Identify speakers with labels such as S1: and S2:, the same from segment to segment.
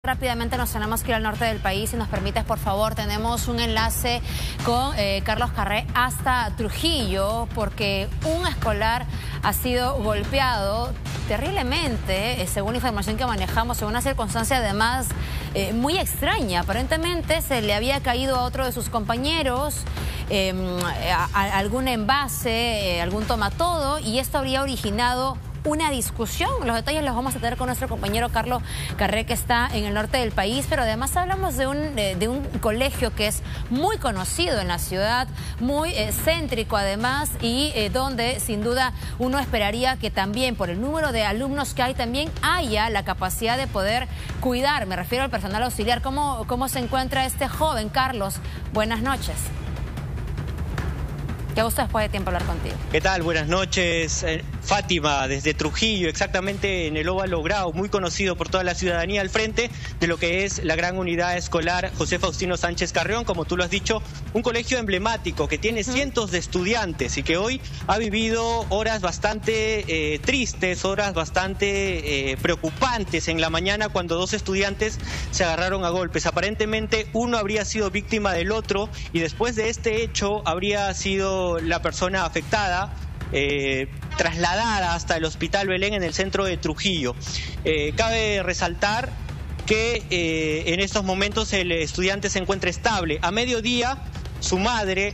S1: Rápidamente nos tenemos que ir al norte del país. Si nos permites, por favor, tenemos un enlace con Carlos Carré hasta Trujillo, porque un escolar ha sido golpeado terriblemente, según la información que manejamos, en una circunstancia además muy extraña. Aparentemente se le había caído a otro de sus compañeros algún envase, algún tomatodo, y esto habría originado una discusión. Los detalles los vamos a tener con nuestro compañero Carlos Carré, que está en el norte del país, pero además hablamos de un colegio que es muy conocido en la ciudad, muy céntrico además, y donde sin duda uno esperaría que también por el número de alumnos que hay también haya la capacidad de poder cuidar. Me refiero al personal auxiliar. ¿Cómo se encuentra este joven? Carlos, buenas noches. Qué gusto después de tiempo hablar contigo.
S2: ¿Qué tal? Buenas noches. Fátima, desde Trujillo, exactamente en el Óvalo Grau, muy conocido por toda la ciudadanía, al frente de lo que es la gran unidad escolar José Faustino Sánchez Carrión, como tú lo has dicho, un colegio emblemático que tiene cientos de estudiantes y que hoy ha vivido horas bastante tristes, horas bastante preocupantes en la mañana, cuando dos estudiantes se agarraron a golpes. Aparentemente uno habría sido víctima del otro y después de este hecho habría sido la persona afectada trasladada hasta el Hospital Belén en el centro de Trujillo. Cabe resaltar que en estos momentos el estudiante se encuentra estable. A mediodía su madre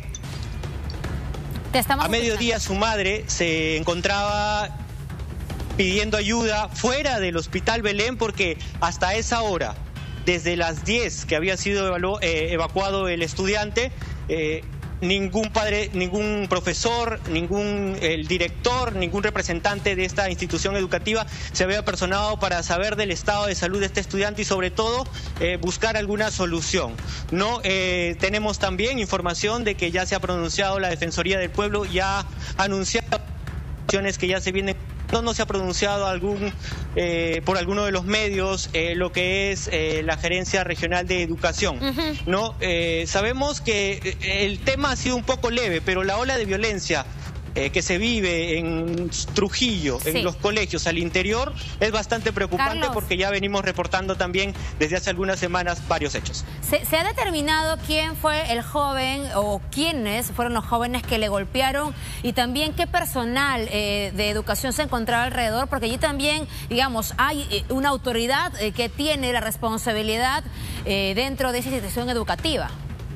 S2: se encontraba pidiendo ayuda fuera del Hospital Belén, porque hasta esa hora, desde las 10 que había sido evacuado el estudiante, ningún padre, ningún profesor, el director, ningún representante de esta institución educativa se había personado para saber del estado de salud de este estudiante y sobre todo buscar alguna solución. Tenemos también información de que ya se ha pronunciado la Defensoría del Pueblo, ya ha anunciado acciones que ya se vienen. No se ha pronunciado por alguno de los medios lo que es la Gerencia Regional de Educación. Sabemos que el tema ha sido un poco leve, pero la ola de violencia que se vive en Trujillo, en los colegios al interior, es bastante preocupante. Carlos, porque ya venimos reportando también desde hace algunas semanas varios hechos. ¿Se
S1: ha determinado quién fue el joven o quiénes fueron los jóvenes que le golpearon y también qué personal de educación se encontraba alrededor? Porque allí también, digamos, hay una autoridad que tiene la responsabilidad dentro de esa institución educativa.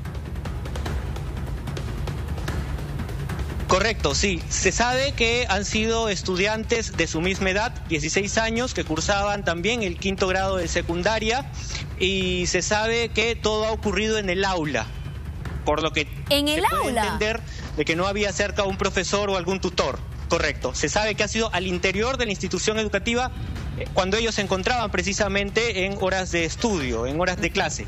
S2: Correcto, sí. Se sabe que han sido estudiantes de su misma edad, 16 años, que cursaban también el 5º grado de secundaria, y se sabe que todo ha ocurrido en el aula, por lo que puede entender de que no había cerca un profesor o algún tutor. Correcto. Se sabe que ha sido al interior de la institución educativa cuando ellos se encontraban precisamente en horas de estudio, en horas de clase.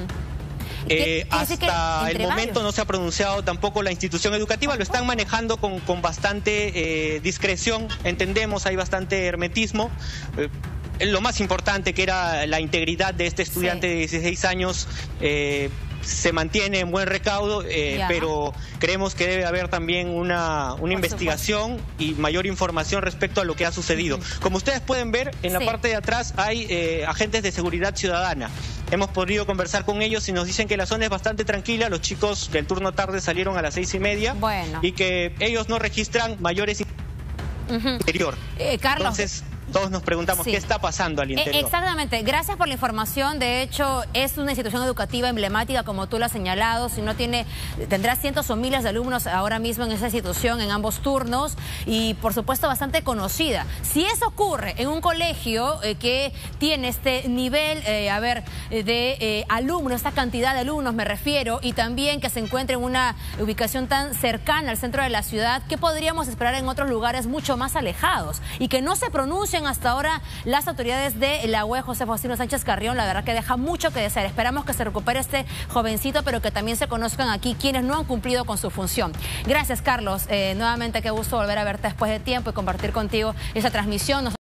S2: Hasta el momento no se ha pronunciado tampoco la institución educativa, lo están manejando con bastante discreción, entendemos, hay bastante hermetismo. Lo más importante, que era la integridad de este estudiante de 16 años, se mantiene en buen recaudo, pero creemos que debe haber también una investigación y mayor información respecto a lo que ha sucedido. Como ustedes pueden ver, en la parte de atrás hay agentes de seguridad ciudadana. Hemos podido conversar con ellos y nos dicen que la zona es bastante tranquila. Los chicos del turno tarde salieron a las 6:30 y que ellos no registran mayores interior.
S1: Carlos,
S2: entonces todos nos preguntamos qué está pasando al interior.
S1: Exactamente. Gracias por la información. De hecho, es una institución educativa emblemática, como tú lo has señalado. Si no tendrá cientos o miles de alumnos ahora mismo en esa institución, en ambos turnos, y por supuesto bastante conocida. Si eso ocurre en un colegio que tiene este nivel, de alumnos, esta cantidad de alumnos me refiero, y también que se encuentre en una ubicación tan cercana al centro de la ciudad, ¿qué podríamos esperar en otros lugares mucho más alejados? Y que no se pronuncien hasta ahora las autoridades de la UE José Faustino Sánchez Carrión, la verdad que deja mucho que desear. Esperamos que se recupere este jovencito, pero que también se conozcan aquí quienes no han cumplido con su función. Gracias, Carlos. Nuevamente, qué gusto volver a verte después de tiempo y compartir contigo esa transmisión.